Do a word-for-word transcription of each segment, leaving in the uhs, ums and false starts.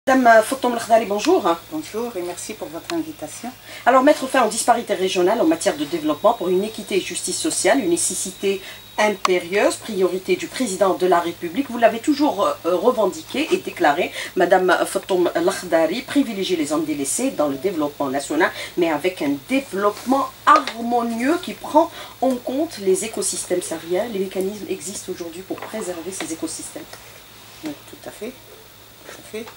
Madame Fotom Lakhdari, bonjour. Bonjour et merci pour votre invitation. Alors, mettre fin aux disparités régionales en matière de développement pour une équité et justice sociale, une nécessité impérieuse, priorité du président de la République. Vous l'avez toujours euh, revendiqué et déclaré. Madame Fotom Lakhdari privilégie les hommes délaissés dans le développement national, mais avec un développement harmonieux qui prend en compte les écosystèmes sahariens. Les mécanismes existent aujourd'hui pour préserver ces écosystèmes. Oui, tout à fait. Tout à fait.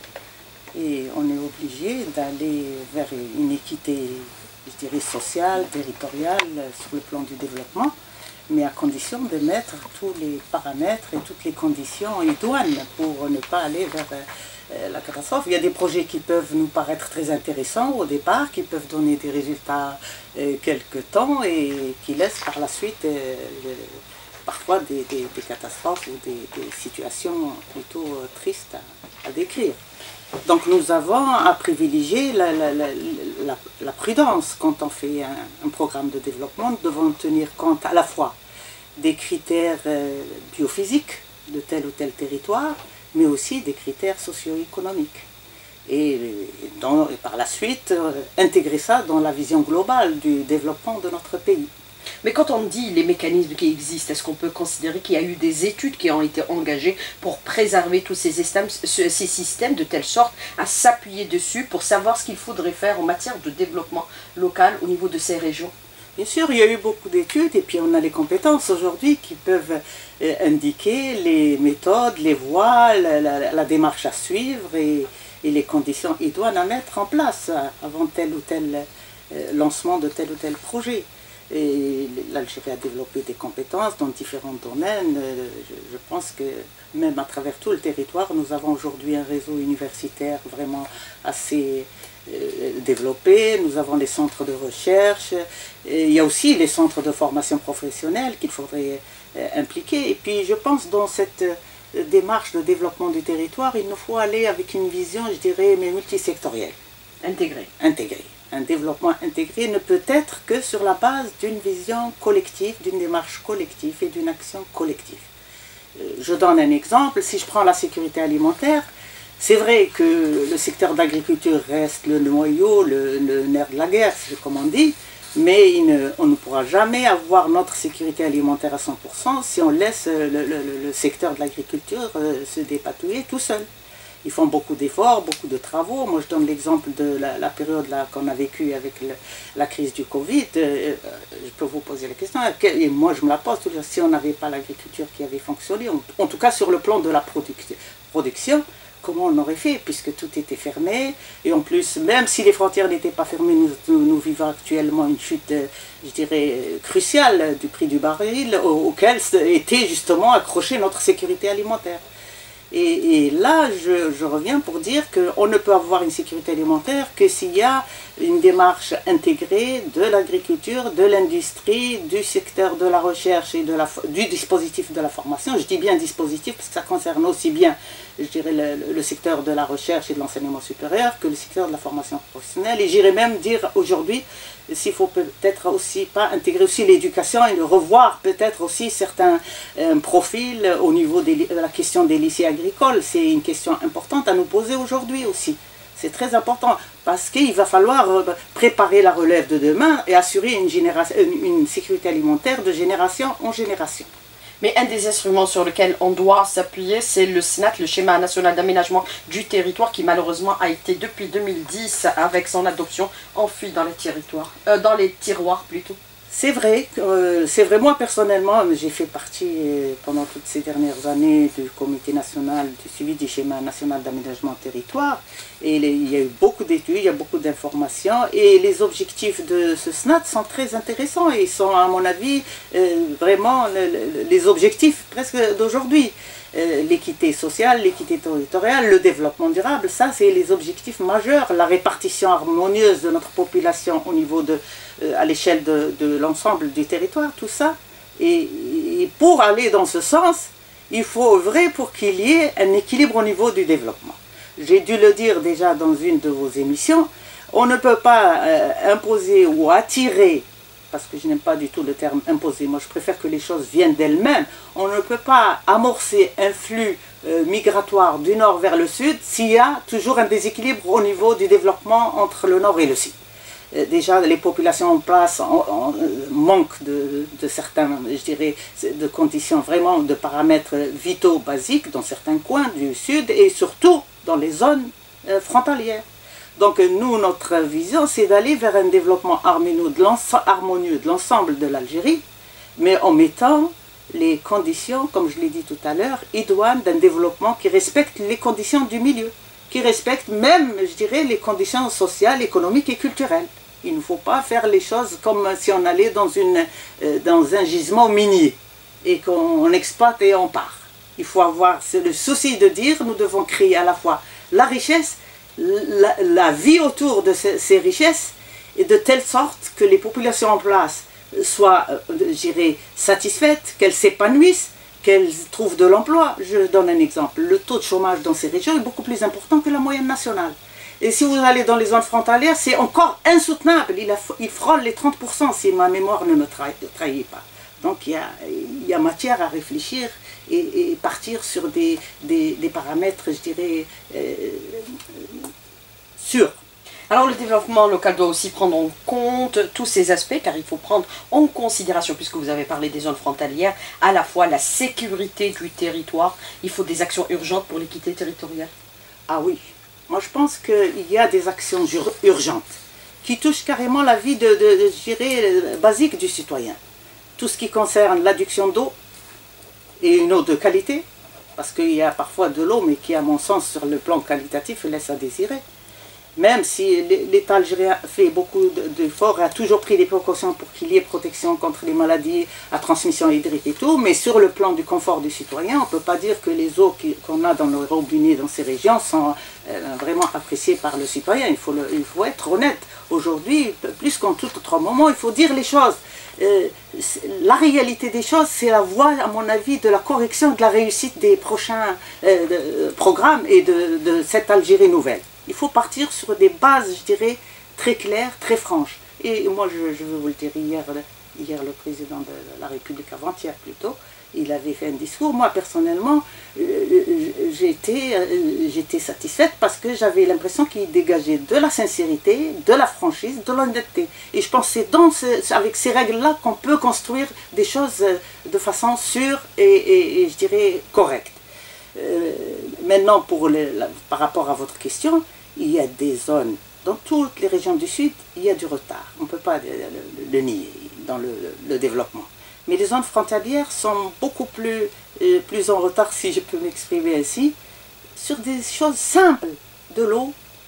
Et on est obligé d'aller vers une équité, je dirais, sociale, territoriale, sur le plan du développement, mais à condition de mettre tous les paramètres et toutes les conditions idoines pour ne pas aller vers euh, la catastrophe. Il y a des projets qui peuvent nous paraître très intéressants au départ, qui peuvent donner des résultats euh, quelque temps et qui laissent par la suite euh, le, parfois des, des, des catastrophes ou des, des situations plutôt euh, tristes à, à décrire. Donc nous avons à privilégier la, la, la, la, la prudence quand on fait un, un programme de développement. Nous devons tenir compte à la fois des critères euh, biophysiques de tel ou tel territoire, mais aussi des critères socio-économiques. Et, dans, et par la suite, euh, intégrer ça dans la vision globale du développement de notre pays. Mais quand on dit les mécanismes qui existent, est-ce qu'on peut considérer qu'il y a eu des études qui ont été engagées pour préserver tous ces systèmes, ces systèmes de telle sorte à s'appuyer dessus pour savoir ce qu'il faudrait faire en matière de développement local au niveau de ces régions? Bien sûr, il y a eu beaucoup d'études et puis on a les compétences aujourd'hui qui peuvent euh, indiquer les méthodes, les voies, la, la, la démarche à suivre et, et les conditions idoines à mettre en place avant tel ou tel euh, lancement de tel ou tel projet. Et l'Algérie a développé des compétences dans différents domaines. Je, je pense que même à travers tout le territoire, nous avons aujourd'hui un réseau universitaire vraiment assez euh, développé. Nous avons les centres de recherche. Et il y a aussi les centres de formation professionnelle qu'il faudrait euh, impliquer. Et puis je pense dans cette euh, démarche de développement du territoire, il nous faut aller avec une vision, je dirais, mais multisectorielle. Intégrée. Intégrée. Un développement intégré ne peut être que sur la base d'une vision collective, d'une démarche collective et d'une action collective. Je donne un exemple, si je prends la sécurité alimentaire, c'est vrai que le secteur de l'agriculture reste le noyau, le, le nerf de la guerre, comme on dit, mais il ne, on ne pourra jamais avoir notre sécurité alimentaire à cent pour cent si on laisse le, le, le secteur de l'agriculture se dépatouiller tout seul. Ils font beaucoup d'efforts, beaucoup de travaux. Moi, je donne l'exemple de la, la période qu'on a vécue avec le, la crise du Covid. Euh, je peux vous poser la question, et moi je me la pose, si on n'avait pas l'agriculture qui avait fonctionné, en, en tout cas sur le plan de la produc production, comment on aurait fait, puisque tout était fermé. Et en plus, même si les frontières n'étaient pas fermées, nous, nous, nous vivons actuellement une chute, je dirais, cruciale du prix du baril, auquel était justement accrochée notre sécurité alimentaire. Et, et là, je, je reviens pour dire qu'on ne peut avoir une sécurité alimentaire que s'il y a une démarche intégrée de l'agriculture, de l'industrie, du secteur de la recherche et de la, du dispositif de la formation. Je dis bien dispositif parce que ça concerne aussi bien, je dirais, le, le secteur de la recherche et de l'enseignement supérieur que le secteur de la formation professionnelle. Et j'irais même dire aujourd'hui, s'il faut peut-être aussi pas intégrer aussi l'éducation et revoir peut-être aussi certains euh, profils au niveau des, de la question des lycées agricoles. C'est une question importante à nous poser aujourd'hui aussi. C'est très important parce qu'il va falloir préparer la relève de demain et assurer une, génération, une, une sécurité alimentaire de génération en génération. Mais un des instruments sur lequel on doit s'appuyer, c'est le S N A T, le Schéma National d'Aménagement du Territoire, qui malheureusement a été depuis deux mille dix, avec son adoption, enfui dans les territoires, euh, dans les tiroirs plutôt. C'est vrai, euh, c'est vrai, moi personnellement, j'ai fait partie euh, pendant toutes ces dernières années du Comité national du suivi du Schéma national d'aménagement territoire. Et les, il y a eu beaucoup d'études, il y a beaucoup d'informations et les objectifs de ce S N A T sont très intéressants et ils sont à mon avis euh, vraiment le, les objectifs presque d'aujourd'hui. Euh, l'équité sociale, l'équité territoriale, le développement durable, ça c'est les objectifs majeurs, la répartition harmonieuse de notre population au niveau de, euh, à l'échelle de, de l'ensemble du territoire, tout ça. Et, et pour aller dans ce sens, il faut œuvrer pour qu'il y ait un équilibre au niveau du développement. J'ai dû le dire déjà dans une de vos émissions, on ne peut pas euh, imposer ou attirer parce que je n'aime pas du tout le terme imposer. Moi, je préfère que les choses viennent d'elles-mêmes. On ne peut pas amorcer un flux euh, migratoire du nord vers le sud s'il y a toujours un déséquilibre au niveau du développement entre le nord et le sud. Euh, déjà, les populations en place en, en, euh, manquent de, de certains, je dirais, de conditions vraiment, de paramètres vitaux basiques dans certains coins du sud et surtout dans les zones euh, frontalières. Donc nous, notre vision, c'est d'aller vers un développement harmonieux de l'ensemble de l'Algérie, mais en mettant les conditions, comme je l'ai dit tout à l'heure, idoines d'un développement qui respecte les conditions du milieu, qui respecte même, je dirais, les conditions sociales, économiques et culturelles. Il ne faut pas faire les choses comme si on allait dans, une, euh, dans un gisement minier et qu'on exploite et on part. Il faut avoir le souci de dire, nous devons créer à la fois la richesse, La, la vie autour de ces, ces richesses, et de telle sorte que les populations en place soient, euh, je dirais, satisfaites, qu'elles s'épanouissent, qu'elles trouvent de l'emploi. Je donne un exemple. Le taux de chômage dans ces régions est beaucoup plus important que la moyenne nationale. Et si vous allez dans les zones frontalières, c'est encore insoutenable. Il, a, il frôle les trente pour cent si ma mémoire ne me trahit, trahit pas. Donc il y a, il y a matière à réfléchir et, et partir sur des, des, des paramètres, je dirais, euh, sûrs. Alors le développement local doit aussi prendre en compte tous ces aspects, car il faut prendre en considération, puisque vous avez parlé des zones frontalières, à la fois la sécurité du territoire. Il faut des actions urgentes pour l'équité territoriale. Ah oui, moi je pense qu'il y a des actions urgentes qui touchent carrément la vie de, de, de, je dirais, basique du citoyen. Tout ce qui concerne l'adduction d'eau, et une eau de qualité, parce qu'il y a parfois de l'eau, mais qui, à mon sens, sur le plan qualitatif, laisse à désirer. Même si l'État algérien fait beaucoup d'efforts, a toujours pris des précautions pour qu'il y ait protection contre les maladies à transmission hydrique et tout, mais sur le plan du confort du citoyen, on ne peut pas dire que les eaux qu'on a dans nos robinets dans ces régions sont vraiment appréciées par le citoyen. Il faut, le, il faut être honnête. Aujourd'hui, plus qu'en tout autre moment, il faut dire les choses. Euh, la réalité des choses, c'est la voie, à mon avis, de la correction, de la réussite des prochains euh, de, programmes et de, de cette Algérie nouvelle. Il faut partir sur des bases, je dirais, très claires, très franches. Et moi, je, je veux vous le dire, hier, hier le président de la République, avant-hier plutôt, il avait fait un discours. Moi, personnellement, j'étais j'étais satisfaite parce que j'avais l'impression qu'il dégageait de la sincérité, de la franchise, de l'honnêteté. Et je pense que c'est dans ce, avec ces règles-là qu'on peut construire des choses de façon sûre et, et, et je dirais, correcte. Euh, maintenant, pour le, la, par rapport à votre question, il y a des zones, dans toutes les régions du Sud, il y a du retard. On ne peut pas le, le, le nier dans le, le développement. Mais les zones frontalières sont beaucoup plus, euh, plus en retard, si je peux m'exprimer ainsi, sur des choses simples, de l'eau,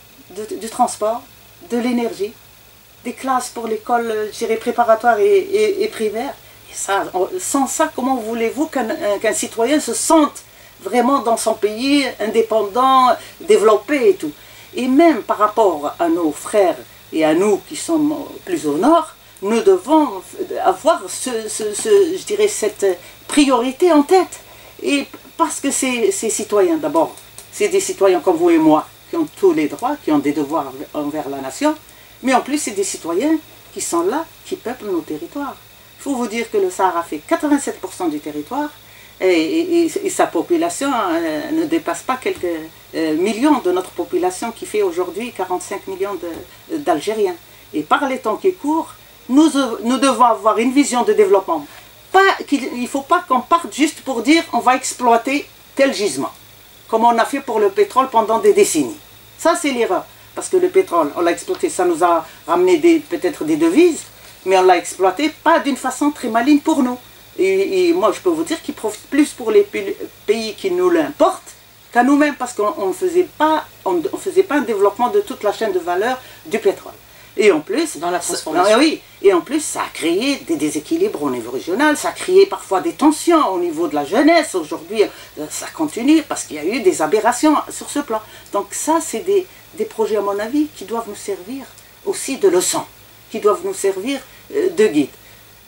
du transport, de l'énergie, des classes pour l'école, je dirais, préparatoire et, et, et primaire. Et ça, on, sans ça, comment voulez-vous qu'un qu'un citoyen se sente vraiment dans son pays, indépendant, développé et tout. Et même par rapport à nos frères et à nous qui sommes plus au nord, nous devons avoir ce, ce, ce, je dirais, cette priorité en tête. Et parce que ces, ces citoyens, d'abord, c'est des citoyens comme vous et moi, qui ont tous les droits, qui ont des devoirs envers la nation, mais en plus c'est des citoyens qui sont là, qui peuplent nos territoires. Il faut vous dire que le Sahara fait quatre-vingt-sept pour cent du territoire, Et, et, et sa population euh, ne dépasse pas quelques euh, millions de notre population qui fait aujourd'hui quarante-cinq millions d'Algériens. Et par les temps qui courent, nous, nous devons avoir une vision de développement. Pas, il ne faut pas qu'on parte juste pour dire on va exploiter tel gisement, comme on a fait pour le pétrole pendant des décennies. Ça c'est l'erreur, parce que le pétrole, on l'a exploité, ça nous a ramené peut-être des devises, mais on l'a exploité pas d'une façon très maligne pour nous. Et, et moi, je peux vous dire qu'il profite plus pour les pays qui nous l'importent qu'à nous-mêmes, parce qu'on ne faisait pas, on, on faisait pas un développement de toute la chaîne de valeur du pétrole. Et en plus, dans la transformation. Ça, oui, et en plus, ça a créé des déséquilibres au niveau régional, ça a créé parfois des tensions au niveau de la jeunesse. Aujourd'hui, ça continue parce qu'il y a eu des aberrations sur ce plan. Donc ça, c'est des, des projets, à mon avis, qui doivent nous servir aussi de leçons, qui doivent nous servir de guide.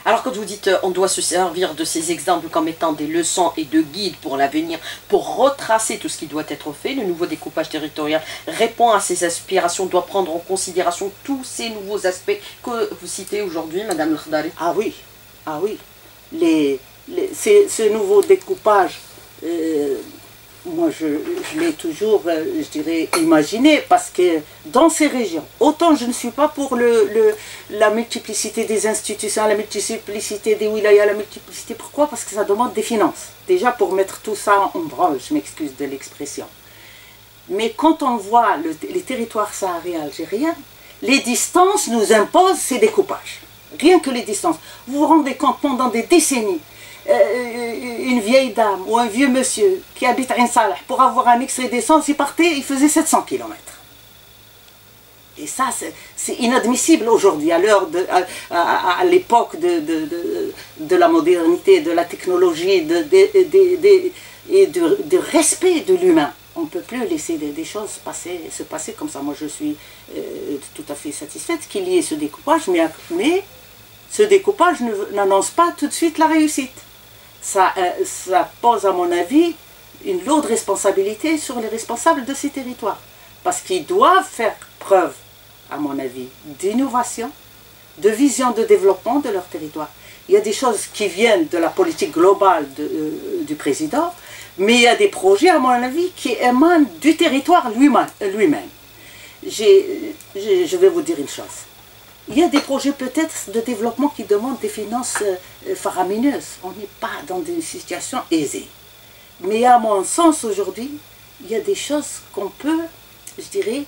Alors quand vous dites euh, on doit se servir de ces exemples comme étant des leçons et de guides pour l'avenir, pour retracer tout ce qui doit être fait, le nouveau découpage territorial répond à ces aspirations, doit prendre en considération tous ces nouveaux aspects que vous citez aujourd'hui, Madame L'Khdari. Ah oui, ah oui. Les, les, ces, ce nouveau découpage, euh, moi je, je l'ai toujours, euh, je dirais, imaginé, parce que dans ces régions, autant je ne suis pas pour le, le, la multiplicité des institutions, la multiplicité des wilayas, la multiplicité, pourquoi? Parce que ça demande des finances. Déjà pour mettre tout ça en branle, je m'excuse de l'expression. Mais quand on voit le, les territoires sahariens algériens, les distances nous imposent ces découpages. Rien que les distances. Vous vous rendez compte, pendant des décennies, euh, une vieille dame ou un vieux monsieur qui habite à Ain Salah, pour avoir un extrait d'essence, il partait, il faisait sept cents kilomètres. Et ça, c'est inadmissible aujourd'hui, à l'heure de, à, à, à l'époque de, de, de, de la modernité, de la technologie, de, de, de, de, et de, de respect de l'humain. On ne peut plus laisser des, des choses passer, se passer comme ça. Moi, je suis euh, tout à fait satisfaite qu'il y ait ce découpage, mais, mais ce découpage n'annonce pas tout de suite la réussite. Ça, euh, ça pose, à mon avis, une lourde responsabilité sur les responsables de ces territoires. Parce qu'ils doivent faire preuve, à mon avis, d'innovation, de vision de développement de leur territoire. Il y a des choses qui viennent de la politique globale de, euh, du président, mais il y a des projets, à mon avis, qui émanent du territoire lui-même. Lui-même. Je vais vous dire une chose. Il y a des projets peut-être de développement qui demandent des finances euh, faramineuses. On n'est pas dans une situation aisée. Mais à mon sens, aujourd'hui, il y a des choses qu'on peut, je dirais,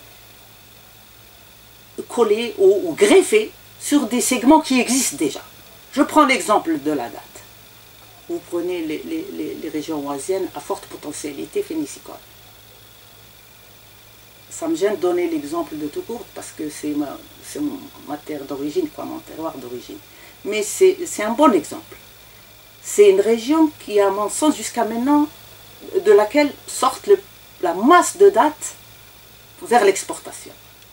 coller ou, ou greffer sur des segments qui existent déjà. Je prends l'exemple de la date. Vous prenez les, les, les régions oasiennes à forte potentialité phénicicole. Ça me gêne de donner l'exemple de Tougourde parce que c'est ma, ma terre d'origine, quoi, mon terroir d'origine. Mais c'est un bon exemple. C'est une région qui, à mon sens, jusqu'à maintenant, de laquelle sortent le, la masse de dattes vers l'exportation.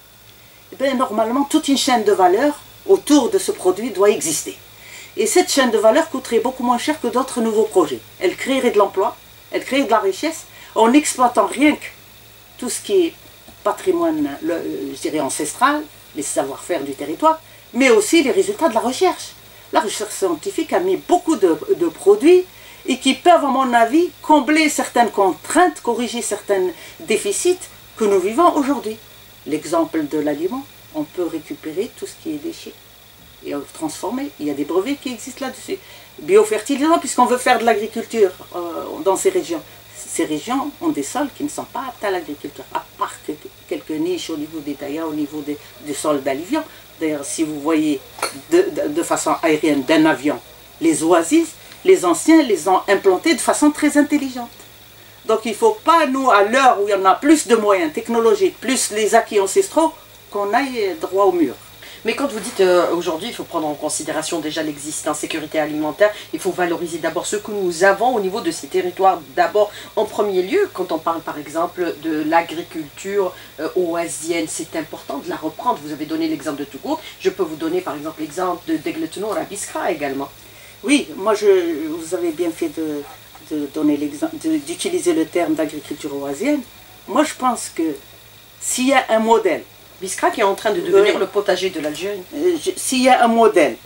Et bien, normalement, toute une chaîne de valeur autour de ce produit doit exister. Et cette chaîne de valeur coûterait beaucoup moins cher que d'autres nouveaux projets. Elle créerait de l'emploi, elle créerait de la richesse, en exploitant rien que tout ce qui est patrimoine, le, je dirais, ancestral, les savoir-faire du territoire, mais aussi les résultats de la recherche. La recherche scientifique a mis beaucoup de, de produits et qui peuvent, à mon avis, combler certaines contraintes, corriger certains déficits que nous vivons aujourd'hui. L'exemple de l'aliment, on peut récupérer tout ce qui est déchets et transformer. Il y a des brevets qui existent là-dessus. Biofertilisants, puisqu'on veut faire de l'agriculture euh, dans ces régions. Ces régions ont des sols qui ne sont pas aptes à l'agriculture, à part que quelques niches au niveau des taillas, au niveau des, des sols d'alluvion. D'ailleurs, si vous voyez de, de, de façon aérienne d'un avion les oasis, les anciens les ont implantés de façon très intelligente. Donc il ne faut pas, nous, à l'heure où il y en a plus de moyens technologiques, plus les acquis ancestraux, qu'on aille droit au mur. Mais quand vous dites euh, aujourd'hui, il faut prendre en considération déjà l'existence, sécurité alimentaire, il faut valoriser d'abord ce que nous avons au niveau de ces territoires. D'abord, en premier lieu, quand on parle par exemple de l'agriculture euh, oasienne, c'est important de la reprendre. Vous avez donné l'exemple de Tougourde, je peux vous donner par exemple l'exemple de Degletnour à Biskra également. Oui, moi je, vous avez bien fait de, de donner l'exemple, d'utiliser le terme d'agriculture oasienne. Moi je pense que s'il y a un modèle, Biskra qui est en train de devenir oui. le potager de l'Algérie. Euh, S'il y a un modèle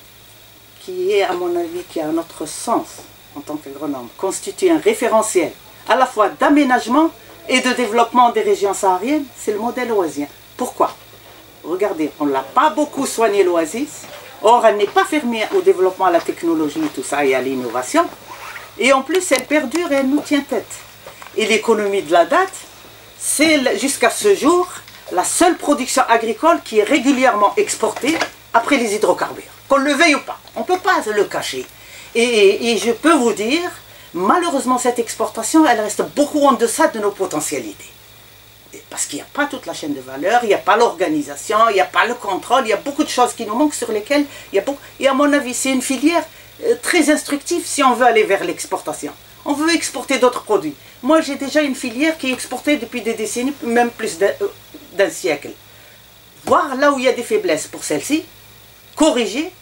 qui est, à mon avis, qui a un autre sens en tant qu'agronome, constitue un référentiel à la fois d'aménagement et de développement des régions sahariennes, c'est le modèle oasien. Pourquoi? Regardez, on ne l'a pas beaucoup soigné l'oasis, or elle n'est pas fermée au développement, à la technologie, tout ça, et à l'innovation, et en plus elle perdure et elle nous tient tête. Et l'économie de la date, c'est jusqu'à ce jour la seule production agricole qui est régulièrement exportée après les hydrocarbures. Qu'on le veuille ou pas, on ne peut pas le cacher. Et, et, et je peux vous dire, malheureusement cette exportation, elle reste beaucoup en deçà de nos potentialités. Parce qu'il n'y a pas toute la chaîne de valeur, il n'y a pas l'organisation, il n'y a pas le contrôle, il y a beaucoup de choses qui nous manquent sur lesquelles il y a beaucoup... Et à mon avis, c'est une filière euh, très instructive si on veut aller vers l'exportation. On veut exporter d'autres produits. Moi, j'ai déjà une filière qui est exportée depuis des décennies, même plus d'un siècle. Voir là où il y a des faiblesses pour celle-ci, corriger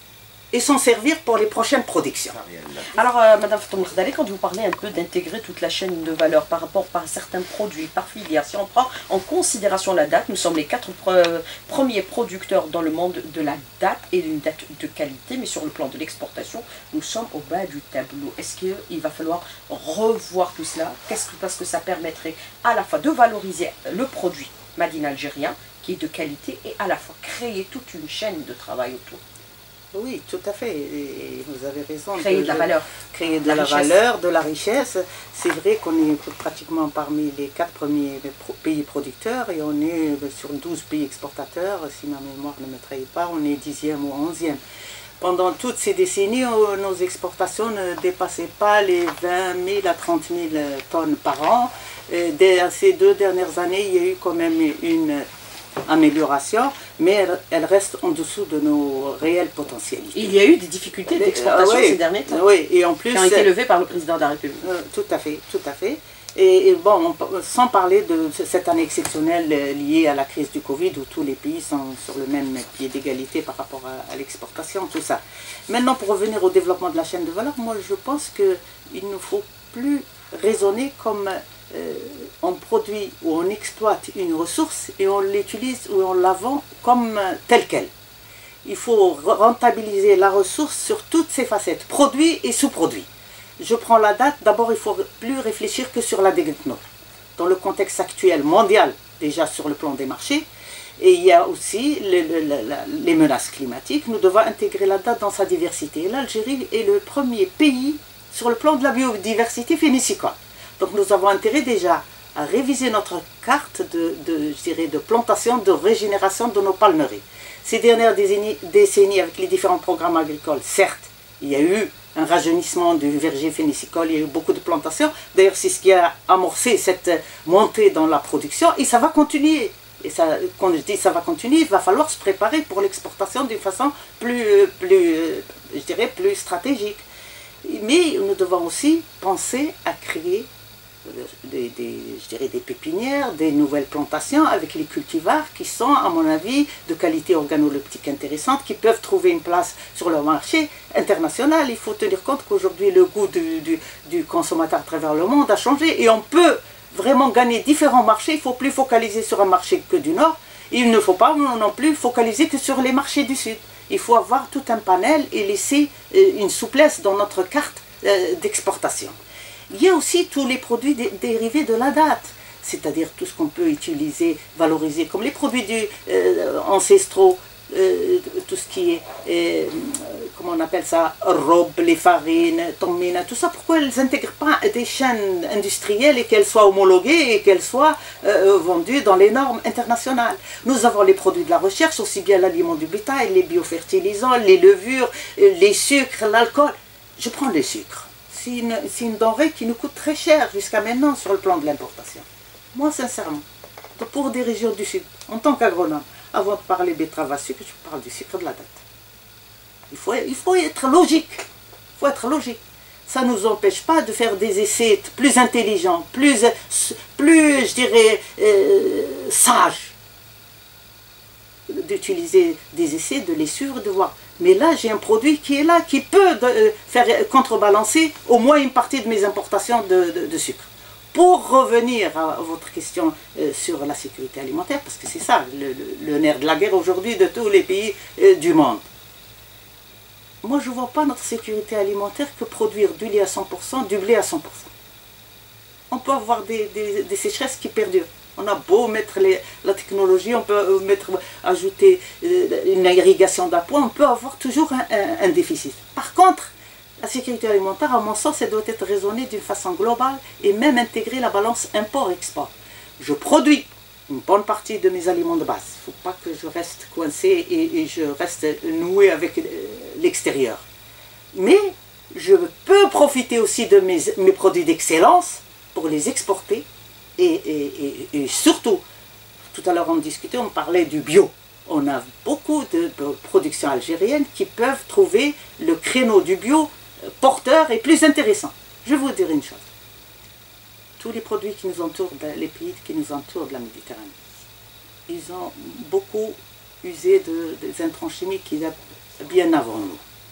et s'en servir pour les prochaines productions. Alors, euh, Madame Fatoum Khdali, quand vous parlez un peu d'intégrer toute la chaîne de valeur par rapport par certains produits, par filière, si on prend en considération la date, nous sommes les quatre pre premiers producteurs dans le monde de la date et d'une date de qualité, mais sur le plan de l'exportation, nous sommes au bas du tableau. Est-ce qu'il va falloir revoir tout cela? Qu'est-ce que, parce que ça permettrait à la fois de valoriser le produit made in algérien, qui est de qualité, et à la fois créer toute une chaîne de travail autour. Oui, tout à fait. Et vous avez raison. Créer de, de la valeur. Créer de la, la valeur, de la richesse. C'est vrai qu'on est pratiquement parmi les quatre premiers pays producteurs et on est sur douze pays exportateurs. Si ma mémoire ne me trahit pas, on est dixième ou onzième. Pendant toutes ces décennies, nos exportations ne dépassaient pas les vingt mille à trente mille tonnes par an. Et dès ces deux dernières années, il y a eu quand même une amélioration, mais elle, elle reste en dessous de nos réelles potentialités. Il y a eu des difficultés d'exportation euh, oui, ces derniers temps, oui, et en plus, qui ont été levées par le président de la République. Euh, tout à fait, tout à fait. Et, et bon, on, sans parler de cette année exceptionnelle liée à la crise du Covid, où tous les pays sont sur le même pied d'égalité par rapport à, à l'exportation, tout ça. Maintenant, pour revenir au développement de la chaîne de valeur, moi je pense qu'il ne faut plus raisonner comme Euh, on produit ou on exploite une ressource et on l'utilise ou on la vend comme euh, telle qu'elle. Il faut rentabiliser la ressource sur toutes ses facettes, produits et sous-produits. Je prends la date, d'abord il ne faut plus réfléchir que sur la dégrètement. Dans le contexte actuel mondial, déjà sur le plan des marchés, et il y a aussi le, le, le, les menaces climatiques, nous devons intégrer la date dans sa diversité. L'Algérie est le premier pays sur le plan de la biodiversité phénicicole. Donc nous avons intérêt déjà à réviser notre carte de, de, je dirais, de plantation, de régénération de nos palmeries. Ces dernières décennies, décennies, avec les différents programmes agricoles, certes, il y a eu un rajeunissement du verger phénicicole, il y a eu beaucoup de plantations. D'ailleurs, c'est ce qui a amorcé cette montée dans la production et ça va continuer. Et ça, quand je dis ça va continuer, il va falloir se préparer pour l'exportation d'une façon plus, plus, je dirais, plus stratégique. Mais nous devons aussi penser à créer Des, des, je dirais des pépinières, des nouvelles plantations avec les cultivars qui sont, à mon avis, de qualité organoleptique intéressante, qui peuvent trouver une place sur le marché international. Il faut tenir compte qu'aujourd'hui, le goût du, du, du consommateur à travers le monde a changé et on peut vraiment gagner différents marchés. Il ne faut plus focaliser sur un marché que du Nord. Il ne faut pas non plus focaliser que sur les marchés du Sud. Il faut avoir tout un panel et laisser une souplesse dans notre carte d'exportation. Il y a aussi tous les produits dé dérivés de la date, c'est-à-dire tout ce qu'on peut utiliser, valoriser, comme les produits du, euh, ancestraux, euh, tout ce qui est, euh, comment on appelle ça, robes, les farines, tommina, tout ça. Pourquoi elles n'intègrent pas des chaînes industrielles et qu'elles soient homologuées et qu'elles soient euh, vendues dans les normes internationales? Nous avons les produits de la recherche, aussi bien l'aliment du bétail, les biofertilisants, les levures, les sucres, l'alcool. Je prends les sucres. C'est une, une denrée qui nous coûte très cher jusqu'à maintenant sur le plan de l'importation. Moi, sincèrement, pour des régions du Sud, en tant qu'agronome, avant de parler betterave à sucre, je parle du sucre de la date. Il faut, il faut être logique. Il faut être logique. Ça ne nous empêche pas de faire des essais plus intelligents, plus, plus je dirais, euh, sages. D'utiliser des essais, de les suivre, de voir. Mais là, j'ai un produit qui est là, qui peut de, euh, faire contrebalancer au moins une partie de mes importations de, de, de sucre. Pour revenir à votre question euh, sur la sécurité alimentaire, parce que c'est ça, le, le, le nerf de la guerre aujourd'hui de tous les pays euh, du monde. Moi, je ne vois pas notre sécurité alimentaire que produire du lait à cent pour cent, du blé à cent pour cent. On peut avoir des, des, des sécheresses qui perdurent. On a beau mettre les, la technologie, on peut mettre, ajouter une irrigation d'appoint, on peut avoir toujours un, un, un déficit. Par contre, la sécurité alimentaire, à mon sens, elle doit être raisonnée d'une façon globale et même intégrer la balance import-export. Je produis une bonne partie de mes aliments de base. Il ne faut pas que je reste coincé et, et je reste noué avec l'extérieur. Mais je peux profiter aussi de mes, mes produits d'excellence pour les exporter. Et, et, et, et surtout, tout à l'heure on discutait, on parlait du bio. On a beaucoup de, de productions algériennes qui peuvent trouver le créneau du bio porteur et plus intéressant. Je vais vous dire une chose. Tous les produits qui nous entourent, les pays qui nous entourent de la Méditerranée, ils ont beaucoup usé de, des intrants chimiques qui bien avant nous.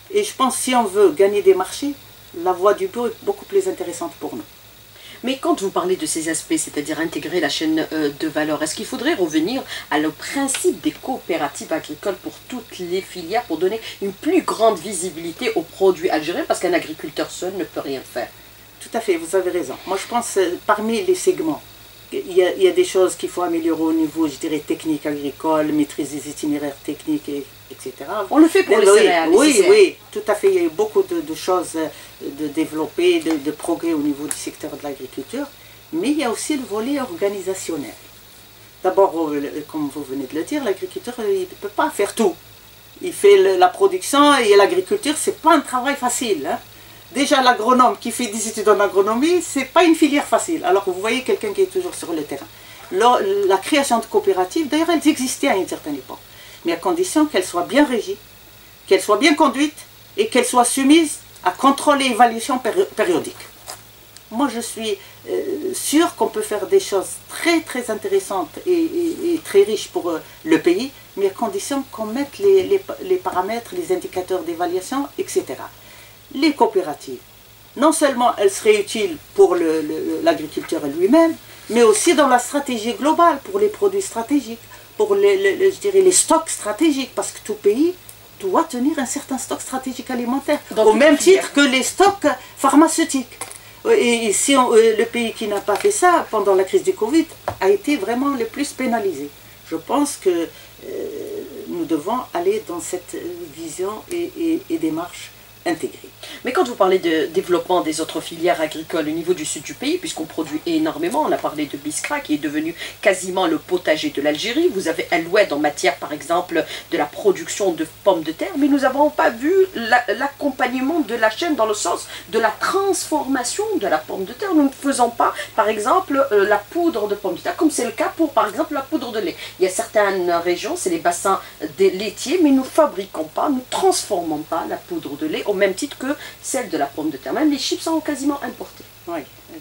Et je pense que si on veut gagner des marchés, la voie du bio est beaucoup plus intéressante pour nous. Mais quand vous parlez de ces aspects, c'est-à-dire intégrer la chaîne de valeur, est-ce qu'il faudrait revenir à le principe des coopératives agricoles pour toutes les filières, pour donner une plus grande visibilité aux produits algériens, parce qu'un agriculteur seul ne peut rien faire? Tout à fait, vous avez raison. Moi, je pense que parmi les segments, il y a, il y a des choses qu'il faut améliorer au niveau, je dirais, technique agricole, maîtrise des itinéraires techniques, et, etc. On le fait pour les oui, céréales. Oui, les oui, tout à fait. Il y a eu beaucoup de, de choses de développer, de, de progrès au niveau du secteur de l'agriculture. Mais il y a aussi le volet organisationnel. D'abord, comme vous venez de le dire, l'agriculteur, il ne peut pas faire tout. Il fait le, la production et l'agriculture, ce n'est pas un travail facile. Hein. Déjà, l'agronome qui fait des études en agronomie, ce n'est pas une filière facile. Alors que vous voyez quelqu'un qui est toujours sur le terrain. La, la création de coopératives, d'ailleurs, elles existaient à une certaine époque. Mais à condition qu'elles soient bien régies, qu'elles soient bien conduites et qu'elles soient soumises à contrôle et évaluation péri périodique. Moi, je suis euh, sûre qu'on peut faire des choses très très intéressantes et, et, et très riches pour euh, le pays, mais à condition qu'on mette les, les, les paramètres, les indicateurs d'évaluation, et cetera. Les coopératives, non seulement elles seraient utiles pour l'agriculteur lui-même, mais aussi dans la stratégie globale, pour les produits stratégiques, pour les, les, je dirais les stocks stratégiques, parce que tout pays doit tenir un certain stock stratégique alimentaire, dans au même titre que les stocks pharmaceutiques. Et si on, le pays qui n'a pas fait ça pendant la crise du Covid a été vraiment le plus pénalisé. Je pense que euh, nous devons aller dans cette vision et, et, et démarche intégrée. Mais quand vous parlez de développement des autres filières agricoles au niveau du sud du pays, puisqu'on produit énormément, on a parlé de Biskra qui est devenu quasiment le potager de l'Algérie, vous avez El Oued en matière par exemple de la production de pommes de terre, mais nous n'avons pas vu l'accompagnement de la chaîne dans le sens de la transformation de la pomme de terre. Nous ne faisons pas par exemple euh, la poudre de pomme de terre, comme c'est le cas pour par exemple la poudre de lait. Il y a certaines régions, c'est les bassins laitiers, mais nous ne fabriquons pas, nous ne transformons pas la poudre de lait au même titre que celle de la pomme de terre. Même les chips sont quasiment importés. Oui,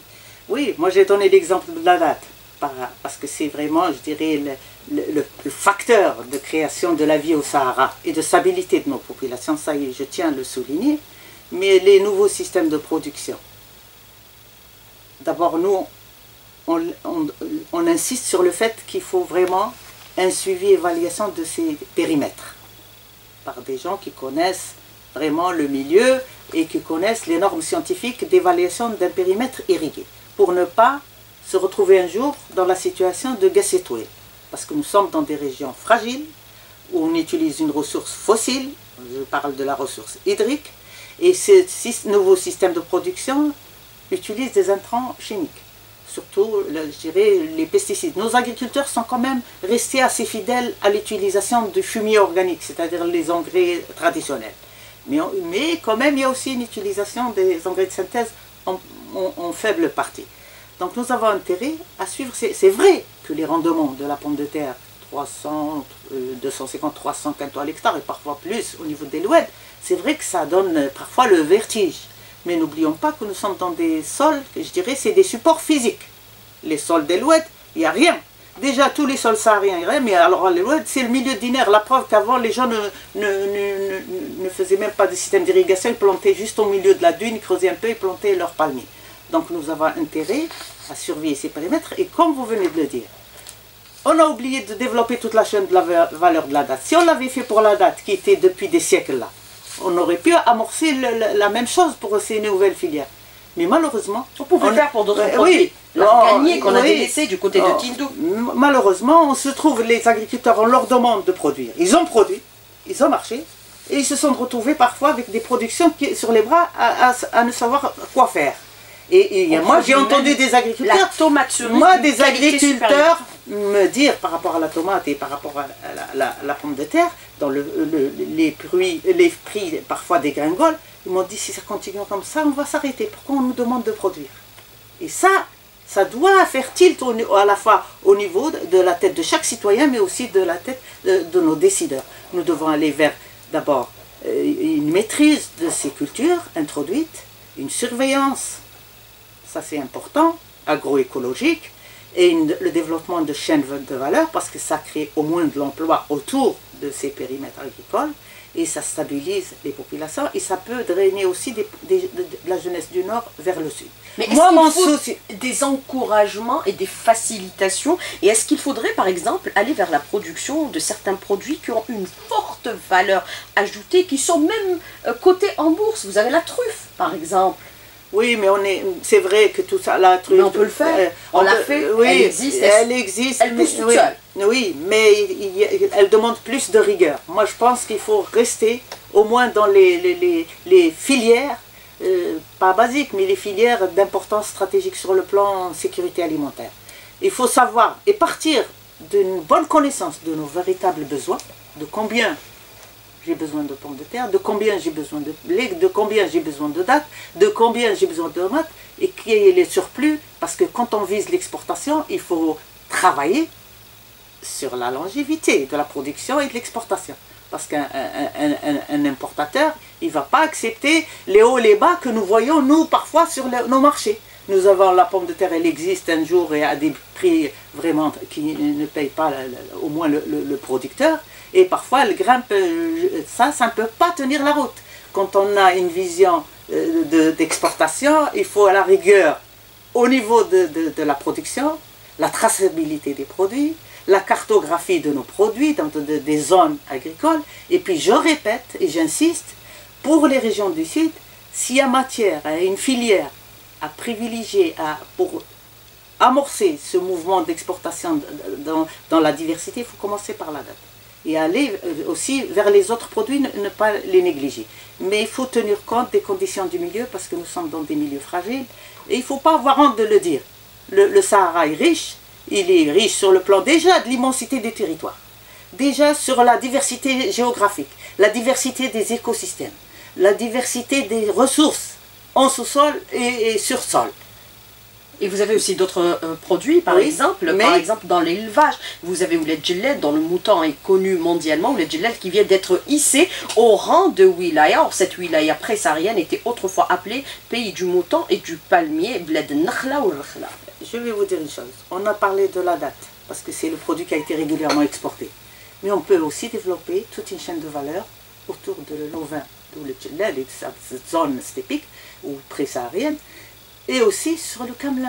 oui, moi j'ai donné l'exemple de la date, parce que c'est vraiment, je dirais, le, le, le facteur de création de la vie au Sahara et de stabilité de nos populations, ça y est, je tiens à le souligner. Mais les nouveaux systèmes de production, d'abord nous, on, on, on insiste sur le fait qu'il faut vraiment un suivi et évaluation de ces périmètres, par des gens qui connaissent vraiment le milieu et qui connaissent les normes scientifiques d'évaluation d'un périmètre irrigué, pour ne pas se retrouver un jour dans la situation de Gassetoué, parce que nous sommes dans des régions fragiles, où on utilise une ressource fossile, je parle de la ressource hydrique, et ces nouveaux systèmes de production utilisent des intrants chimiques, surtout je dirais, les pesticides. Nos agriculteurs sont quand même restés assez fidèles à l'utilisation de fumier organique, c'est-à-dire les engrais traditionnels. Mais, on, mais quand même, il y a aussi une utilisation des engrais de synthèse en, en, en faible partie. Donc nous avons intérêt à suivre. C'est vrai que les rendements de la pomme de terre, trois cents, deux cent cinquante, trois cents quintaux à l'hectare et parfois plus au niveau des louettes, c'est vrai que ça donne parfois le vertige. Mais n'oublions pas que nous sommes dans des sols, je dirais, c'est des supports physiques. Les sols des louettes, il n'y a rien. Déjà, tous les sols sahariens, mais alors les louettes, c'est le milieu dinaire. La preuve qu'avant, les gens ne, ne, ne, ne faisaient même pas de système d'irrigation, ils plantaient juste au milieu de la dune, ils creusaient un peu et plantaient leurs palmiers. Donc nous avons intérêt à surveiller ces périmètres. Et comme vous venez de le dire, on a oublié de développer toute la chaîne de la valeur de la date. Si on l'avait fait pour la date, qui était depuis des siècles là, on aurait pu amorcer le, le, la même chose pour ces nouvelles filières. Mais malheureusement... On pouvait le faire pour d'autres euh, produits. Oui, L'arganier qu'on oui, a délaissé du côté oh, de Tindou. Malheureusement, on se trouve, les agriculteurs, on leur demande de produire. Ils ont produit, ils ont marché, et ils se sont retrouvés parfois avec des productions qui, sur les bras à, à, à ne savoir quoi faire. Et, et moi, j'ai entendu des agriculteurs, la tomate cerise, moi, des agriculteurs me dire par rapport à la tomate et par rapport à la, la, la, la pomme de terre, dans le, le, les, prix, les prix parfois dégringolent, ils m'ont dit si ça continue comme ça, on va s'arrêter. Pourquoi on nous demande de produire? Et ça, ça doit faire tilt au, à la fois au niveau de la tête de chaque citoyen, mais aussi de la tête de, de nos décideurs. Nous devons aller vers d'abord une maîtrise de ces cultures introduites, une surveillance, ça c'est important, agroécologique, et une, le développement de chaînes de valeur, parce que ça crée au moins de l'emploi autour de ces périmètres agricoles, et ça stabilise les populations et ça peut drainer aussi des, des, de, de la jeunesse du Nord vers le Sud. Mais est-ce qu'il faut souci... des encouragements et des facilitations? Et est-ce qu'il faudrait par exemple aller vers la production de certains produits qui ont une forte valeur ajoutée, qui sont même euh, cotés en bourse? Vous avez la truffe par exemple. Oui, mais on est, c'est vrai que tout ça, la truffe... Mais on peut le faire, euh, on, on l'a fait, oui, elle existe, elle, elle existe, elle pousse toute oui, seule. Oui, mais il, il, elle demande plus de rigueur. Moi, je pense qu'il faut rester au moins dans les, les, les, les filières, euh, pas basiques, mais les filières d'importance stratégique sur le plan sécurité alimentaire. Il faut savoir et partir d'une bonne connaissance de nos véritables besoins, de combien j'ai besoin de pommes de terre, de combien j'ai besoin de blé, de combien j'ai besoin de dattes, de combien j'ai besoin de tomates, et qui est les surplus, parce que quand on vise l'exportation, il faut travailler sur la longévité de la production et de l'exportation. Parce qu'un un, un, un importateur, il ne va pas accepter les hauts et les bas que nous voyons, nous, parfois, sur le, nos marchés. Nous avons la pomme de terre, elle existe un jour et à des prix vraiment qui ne payent pas le, le, au moins le, le, le producteur. Et parfois, elle grimpe, ça, ça ne peut pas tenir la route. Quand on a une vision d'exportation, il faut à la rigueur, au niveau de, de, de la production, la traçabilité des produits, la cartographie de nos produits dans de, de, des zones agricoles. Et puis, je répète et j'insiste, pour les régions du Sud, s'il y a matière, une filière à privilégier à, pour amorcer ce mouvement d'exportation dans, dans la diversité, il faut commencer par la date. Et aller aussi vers les autres produits, ne, ne pas les négliger. Mais il faut tenir compte des conditions du milieu, parce que nous sommes dans des milieux fragiles, et il ne faut pas avoir honte de le dire. Le, le Sahara est riche, il est riche sur le plan déjà de l'immensité des territoires, déjà sur la diversité géographique, la diversité des écosystèmes, la diversité des ressources en sous-sol et, et sur sol. Et vous avez aussi d'autres euh, produits, par oui, exemple, mais... par exemple dans l'élevage, vous avez Ouled Djelled, dont le mouton est connu mondialement, Ouled Djelled qui vient d'être hissé au rang de wilaya. Or, cette wilaya pré-saharienne était autrefois appelée pays du mouton et du palmier, Bled Nakhla ou Rakhla. Je vais vous dire une chose, on a parlé de la date, parce que c'est le produit qui a été régulièrement exporté. Mais on peut aussi développer toute une chaîne de valeur autour de l'ovin d'Ouled Djelled et de cette zone stépique ou pré-saharienne, et aussi sur le camelin.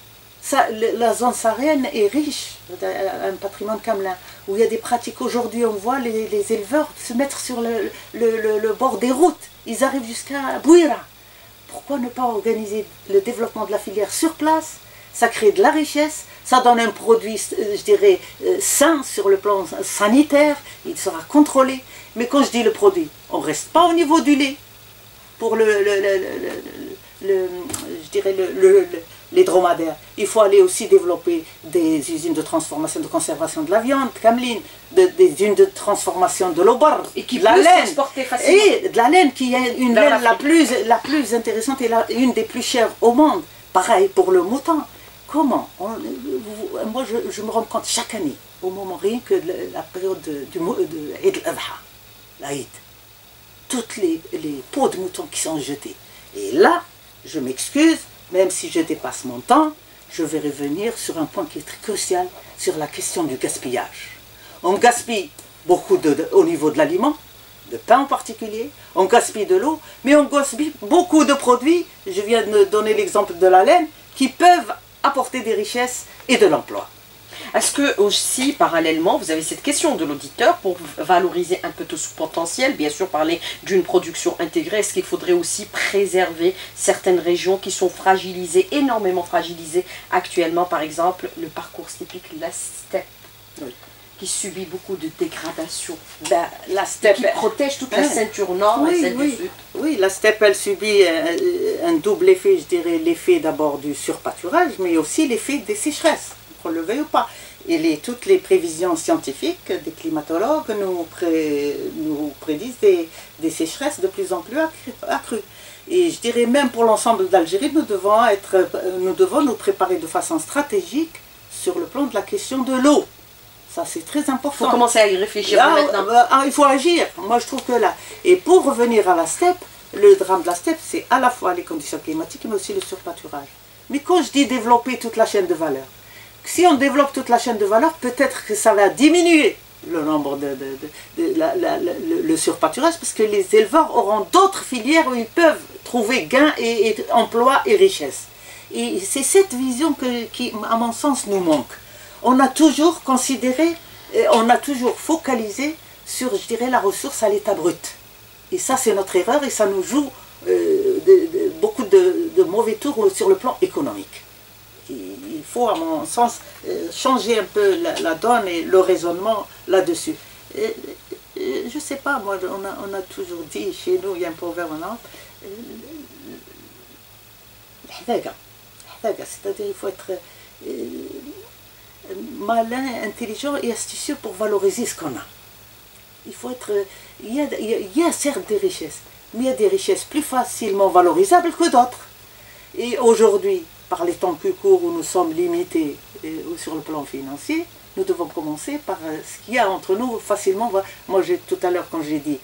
Ça, le, la zone saharienne est riche d'un patrimoine camelin, où il y a des pratiques. Aujourd'hui, on voit les, les éleveurs se mettre sur le, le, le, le bord des routes. Ils arrivent jusqu'à Bouira. Pourquoi ne pas organiser le développement de la filière sur place? Ça crée de la richesse, ça donne un produit, je dirais, sain sur le plan sanitaire, il sera contrôlé. Mais quand je dis le produit, on ne reste pas au niveau du lait. Pour le, le, le, le, le je dirais le, le, le, les dromadaires, il faut aller aussi développer des usines de transformation, de conservation de la viande, cameline, de, des usines de transformation de l'obar, et qui de la laine, facilement. Et de la laine qui est une laine la plus, la plus intéressante et la, une des plus chères au monde. Pareil pour le mouton. Comment on, moi je, je me rends compte chaque année, au moment rien que de la période de, du de Eid al-Adha, l'Aïd, toutes les, les peaux de mouton qui sont jetées. Et là, je m'excuse, même si je dépasse mon temps, je vais revenir sur un point qui est très crucial, sur la question du gaspillage. On gaspille beaucoup de, de, au niveau de l'aliment, de pain en particulier, on gaspille de l'eau, mais on gaspille beaucoup de produits, je viens de donner l'exemple de la laine, qui peuvent apporter des richesses et de l'emploi. Est-ce que aussi, parallèlement, vous avez cette question de l'auditeur pour valoriser un peu tout ce potentiel, bien sûr parler d'une production intégrée, est-ce qu'il faudrait aussi préserver certaines régions qui sont fragilisées, énormément fragilisées actuellement, par exemple le parcours typique, la steppe, oui, qui subit beaucoup de dégradation, ben, la steppe, qui protège toute la ceinture nord oui, et celle oui, du sud. Oui, la steppe, elle subit un, un double effet, je dirais, l'effet d'abord du surpâturage, mais aussi l'effet des sécheresses. On le veuille ou pas. Et les, toutes les prévisions scientifiques des climatologues nous, pré, nous prédisent des, des sécheresses de plus en plus accrues. Et je dirais même pour l'ensemble d'Algérie, nous devons être, nous devons nous préparer de façon stratégique sur le plan de la question de l'eau. Ça, c'est très important. Il faut commencer à y réfléchir là, maintenant. Euh, il faut agir. Moi, je trouve que là. Et pour revenir à la steppe, le drame de la steppe, c'est à la fois les conditions climatiques, mais aussi le surpâturage. Mais quand je dis développer toute la chaîne de valeur, si on développe toute la chaîne de valeur, peut-être que ça va diminuer le nombre de, de, de, de la, la, la, le, le surpâturage, parce que les éleveurs auront d'autres filières où ils peuvent trouver gain et, et emploi et richesse. Et c'est cette vision que, qui, à mon sens, nous manque. On a toujours considéré, on a toujours focalisé sur, je dirais, la ressource à l'état brut. Et ça, c'est notre erreur et ça nous joue euh, de, de, beaucoup de, de mauvais tours sur le plan économique. Il faut, à mon sens, changer un peu la, la donne et le raisonnement là-dessus. Je ne sais pas, moi, on a, on a toujours dit, chez nous, il y a un proverbe maintenant, c'est-à-dire il faut être malin, intelligent et astucieux pour valoriser ce qu'on a. Il faut être... Il y a, il y a certes des richesses, mais il y a des richesses plus facilement valorisables que d'autres. Et aujourd'hui, par les temps plus courts où nous sommes limités sur le plan financier, nous devons commencer par ce qu'il y a entre nous facilement. Moi, tout à l'heure, quand j'ai dit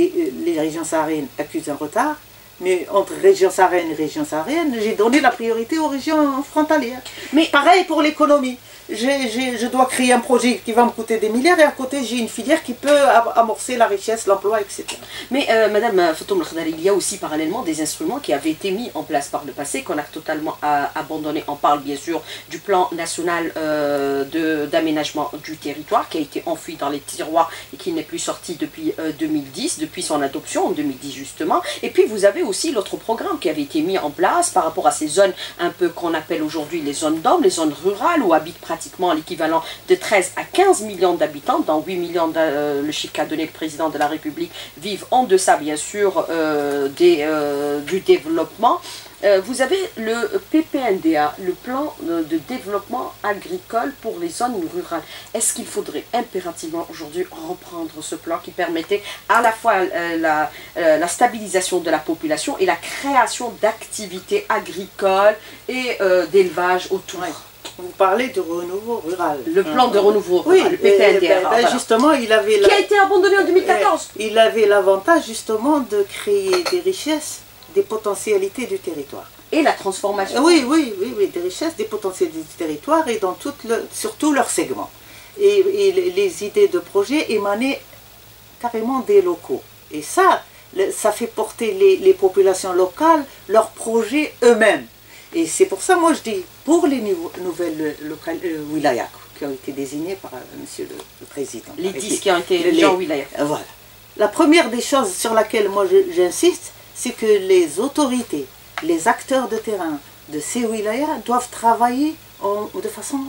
les régions sahariennes accusent un retard, mais entre régions sahariennes et régions sahariennes, j'ai donné la priorité aux régions frontalières. Mais pareil pour l'économie. Je dois créer un projet qui va me coûter des milliards et à côté j'ai une filière qui peut amorcer la richesse, l'emploi, et cetera. Mais euh, Madame Fatoum El-Khdari, il y a aussi parallèlement des instruments qui avaient été mis en place par le passé, qu'on a totalement euh, abandonné. On parle bien sûr du plan national euh, d'aménagement du territoire qui a été enfui dans les tiroirs et qui n'est plus sorti depuis euh, deux mille dix, depuis son adoption en deux mille dix justement. Et puis vous avez aussi l'autre programme qui avait été mis en place par rapport à ces zones un peu qu'on appelle aujourd'hui les zones d'hommes, les zones rurales où habitent pratiquement l'équivalent de treize à quinze millions d'habitants, dans huit millions, de, euh, le chiffre qu'a donné le président de la République, vivent en deçà bien sûr euh, des, euh, du développement. Euh, vous avez le P P N D A, le plan de développement agricole pour les zones rurales. Est-ce qu'il faudrait impérativement aujourd'hui reprendre ce plan qui permettait à la fois euh, la, euh, la stabilisation de la population et la création d'activités agricoles et euh, d'élevage autour? Ouais. Vous parlez de renouveau rural. Le plan de renouveau rural, oui, le P P N D A. Ben, ben, voilà. Justement, il avait... Qui a été abandonné en deux mille quatorze. Il avait l'avantage justement de créer des richesses, des potentialités du territoire. Et la transformation. Oui, oui, oui, oui, des richesses, des potentialités du territoire et dans tout le, sur tous leurs segments. Et, et les idées de projet émanaient carrément des locaux. Et ça, ça fait porter les, les populations locales leurs projets eux-mêmes. Et c'est pour ça, moi, je dis, pour les nouvelles locales, euh, wilayas qui ont été désignées par euh, Monsieur le, le Président. Les dix qui ont été élus en wilaya. Euh, voilà. La première des choses sur laquelle moi j'insiste, c'est que les autorités, les acteurs de terrain de ces wilayas doivent travailler en, de façon,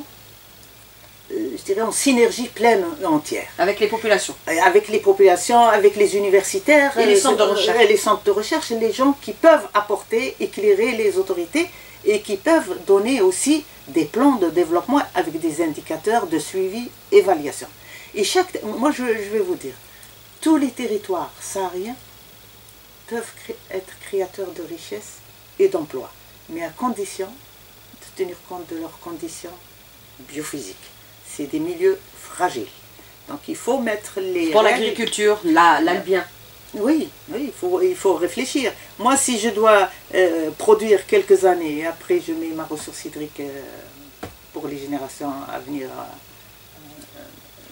euh, je dirais, en synergie pleine et entière. Avec les populations. Avec les populations, avec les universitaires. Et les centres de recherche. Et les centres de recherche, et les gens qui peuvent apporter, éclairer les autorités et qui peuvent donner aussi des plans de développement avec des indicateurs de suivi, évaluation. Et chaque, moi je, je vais vous dire, tous les territoires sahariens peuvent cré, être créateurs de richesses et d'emplois, mais à condition de tenir compte de leurs conditions biophysiques. C'est des milieux fragiles. Donc il faut mettre les... Pour l'agriculture, l'albien. Oui, oui, il faut, il faut réfléchir. Moi, si je dois euh, produire quelques années et après je mets ma ressource hydrique euh, pour les générations à venir. Euh,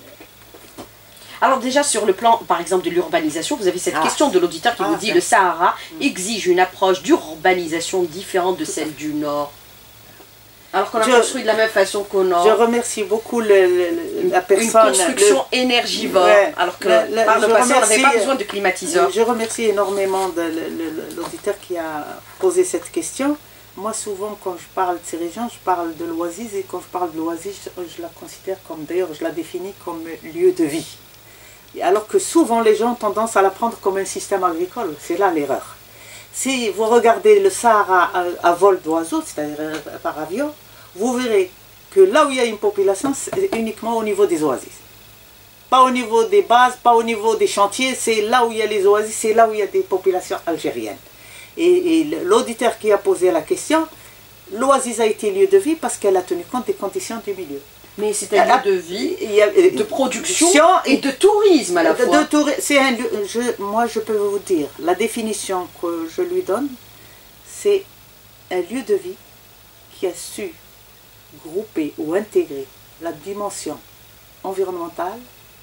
Alors déjà sur le plan, par exemple, de l'urbanisation, vous avez cette ah, question de l'auditeur qui ah, vous dit le Sahara mmh. exige une approche d'urbanisation différente de celle du Nord. Alors qu'on a je, construit de la même façon qu'au Nord. Je remercie beaucoup le, le, la personne. Une construction le, énergivore, ouais, alors que le, le, par le passé on n'avait pas besoin de climatiseurs. Je remercie énormément l'auditeur qui a posé cette question. Moi souvent quand je parle de ces régions, je parle de l'Oasis et quand je parle de l'Oasis, je, je la considère comme, d'ailleurs je la définis comme lieu de vie. Alors que souvent les gens ont tendance à la prendre comme un système agricole, c'est là l'erreur. Si vous regardez le Sahara à, à vol d'oiseau, c'est-à-dire par avion, vous verrez que là où il y a une population, c'est uniquement au niveau des oasis. Pas au niveau des bases, pas au niveau des chantiers, c'est là où il y a les oasis, c'est là où il y a des populations algériennes. Et, et l'auditeur qui a posé la question, l'oasis a été lieu de vie parce qu'elle a tenu compte des conditions du milieu. Mais c'est un lieu de vie, de production et de tourisme à la de, fois. De, de, c'est un lieu, je, moi je peux vous dire, la définition que je lui donne, c'est un lieu de vie qui a su grouper ou intégrer la dimension environnementale,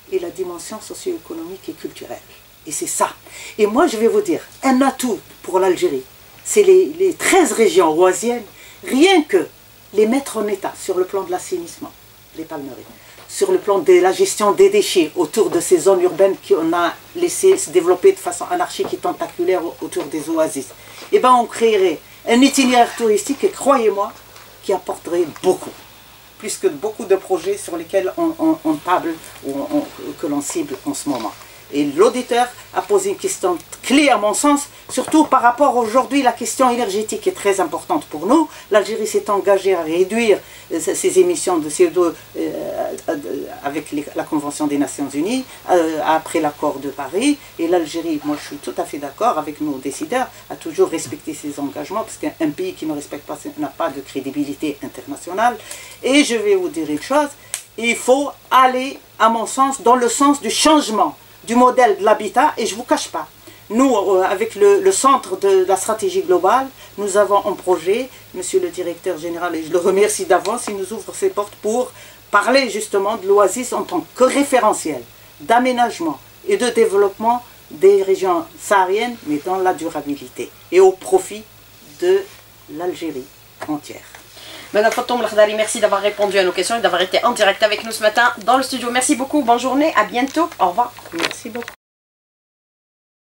et la dimension socio-économique et culturelle. Et c'est ça. Et moi, je vais vous dire, un atout pour l'Algérie, c'est les, les treize régions oasiennes, rien que les mettre en état sur le plan de l'assainissement, les palmeraies, sur le plan de la gestion des déchets autour de ces zones urbaines qu'on a laissé se développer de façon anarchique et tentaculaire autour des oasis. Eh bien, on créerait un itinéraire touristique, et croyez-moi, qui apporterait beaucoup. Plus que beaucoup de projets sur lesquels on, on, on table ou on, que l'on cible en ce moment. Et l'auditeur a posé une question clé à mon sens, surtout par rapport aujourd'hui la question énergétique est très importante pour nous. L'Algérie s'est engagée à réduire ses émissions de C O deux euh, avec les, la Convention des Nations Unies euh, après l'accord de Paris. Et l'Algérie, moi je suis tout à fait d'accord avec nos décideurs, a toujours respecté ses engagements parce qu'un pays qui ne respecte pas n'a pas de crédibilité internationale. Et je vais vous dire une chose, il faut aller à mon sens dans le sens du changement du modèle de l'habitat, et je ne vous cache pas, nous, avec le, le centre de la stratégie globale, nous avons un projet, monsieur le directeur général, et je le remercie d'avance, il nous ouvre ses portes pour parler justement de l'Oasis en tant que référentiel d'aménagement et de développement des régions sahariennes, mais dans la durabilité, et au profit de l'Algérie entière. Madame Fatoum Lakhdari, merci d'avoir répondu à nos questions et d'avoir été en direct avec nous ce matin dans le studio. Merci beaucoup, bonne journée, à bientôt, au revoir. Merci beaucoup.